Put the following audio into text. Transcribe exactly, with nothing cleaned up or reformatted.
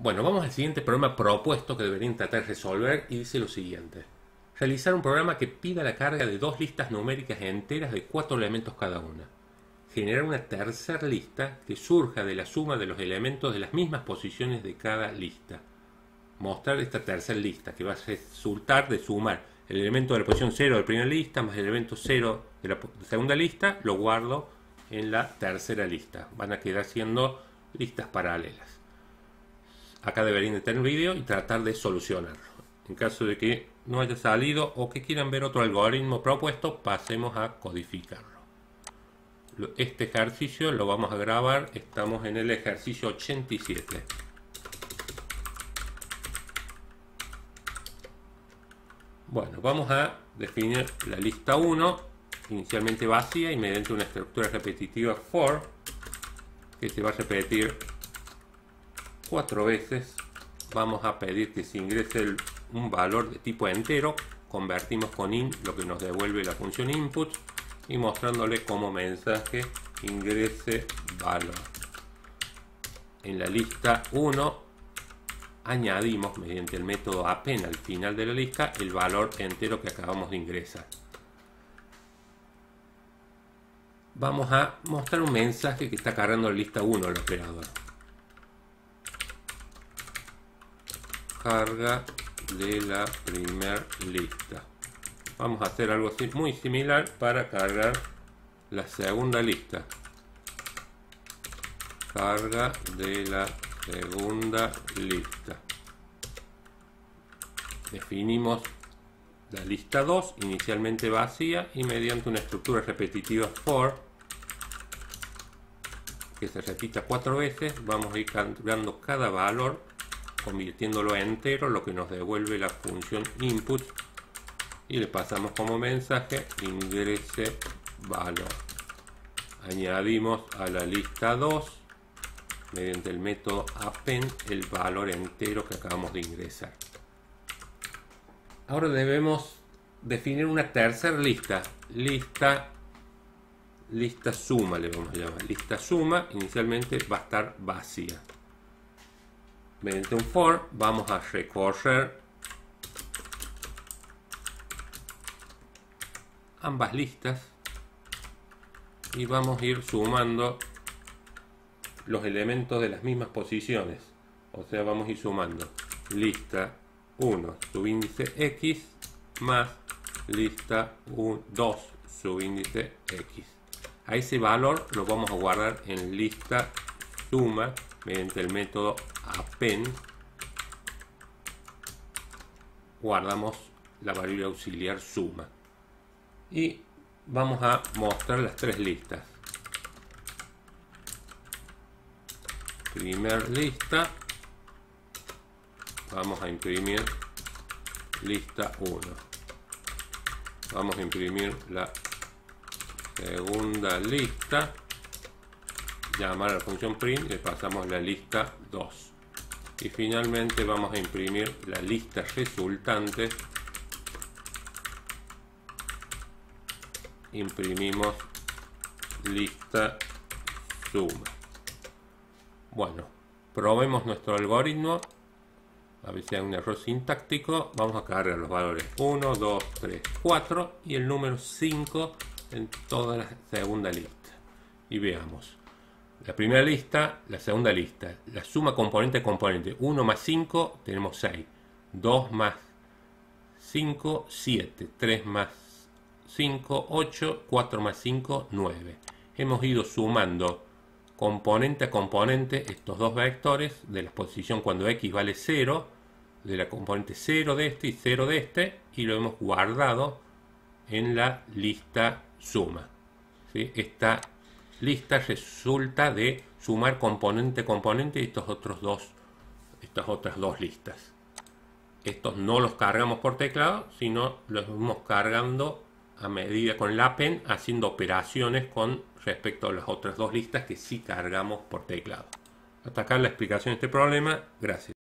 Bueno, vamos al siguiente problema propuesto que deberían tratar de resolver y dice lo siguiente. Realizar un programa que pida la carga de dos listas numéricas enteras de cuatro elementos cada una. Generar una tercera lista que surja de la suma de los elementos de las mismas posiciones de cada lista. Mostrar esta tercera lista que va a resultar de sumar el elemento de la posición cero de la primera lista más el elemento cero de la segunda lista, lo guardo en la tercera lista. Van a quedar siendo listas paralelas. Acá deberían de tener un vídeo y tratar de solucionarlo. En caso de que no haya salido o que quieran ver otro algoritmo propuesto, pasemos a codificarlo. Este ejercicio lo vamos a grabar, estamos en el ejercicio ochenta y siete. Bueno, vamos a definir la lista uno, inicialmente vacía y mediante una estructura repetitiva for, que se va a repetir cuatro veces. Vamos a pedir que se ingrese el, un valor de tipo entero, convertimos con int lo que nos devuelve la función input y mostrándole como mensaje ingrese valor. En la lista uno añadimos mediante el método append al final de la lista el valor entero que acabamos de ingresar. Vamos a mostrar un mensaje que está cargando la lista uno al operador. Carga de la primera lista. Vamos a hacer algo así, muy similar para cargar la segunda lista. Carga de la segunda lista. Definimos la lista dos, inicialmente vacía, y mediante una estructura repetitiva for, que se repita cuatro veces, vamos a ir cargando cada valor, convirtiéndolo en entero, lo que nos devuelve la función input, y le pasamos como mensaje ingrese valor. Añadimos a la lista dos mediante el método append el valor entero que acabamos de ingresar. Ahora debemos definir una tercera lista, lista lista suma le vamos a llamar. Lista suma inicialmente va a estar vacía. Mediante un for vamos a recorrer ambas listas y vamos a ir sumando los elementos de las mismas posiciones. O sea, vamos a ir sumando lista uno subíndice X más lista dos subíndice X. A ese valor lo vamos a guardar en lista suma mediante el método append. Guardamos la variable auxiliar suma y vamos a mostrar las tres listas. Primera lista, vamos a imprimir lista uno. Vamos a imprimir la segunda lista, llamar a la función print y le pasamos la lista dos. Y finalmente vamos a imprimir la lista resultante. Imprimimos lista suma. Bueno, probemos nuestro algoritmo. A ver si hay un error sintáctico. Vamos a cargar los valores uno, dos, tres, cuatro y el número cinco en toda la segunda lista. Y veamos. La primera lista, la segunda lista. La suma componente a componente. uno más cinco tenemos seis. dos más cinco, siete. tres más cinco, ocho. cuatro más cinco, nueve. Hemos ido sumando componente a componente estos dos vectores de la posición cuando X vale cero, de la componente cero de este y cero de este, y lo hemos guardado en la lista suma. ¿Sí? Esta lista resulta de sumar componente a componente y estos otros dos, estas otras dos listas. Estos no los cargamos por teclado, sino los vamos cargando a medida con la append, haciendo operaciones con respecto a las otras dos listas que sí cargamos por teclado. Hasta acá la explicación de este problema. Gracias.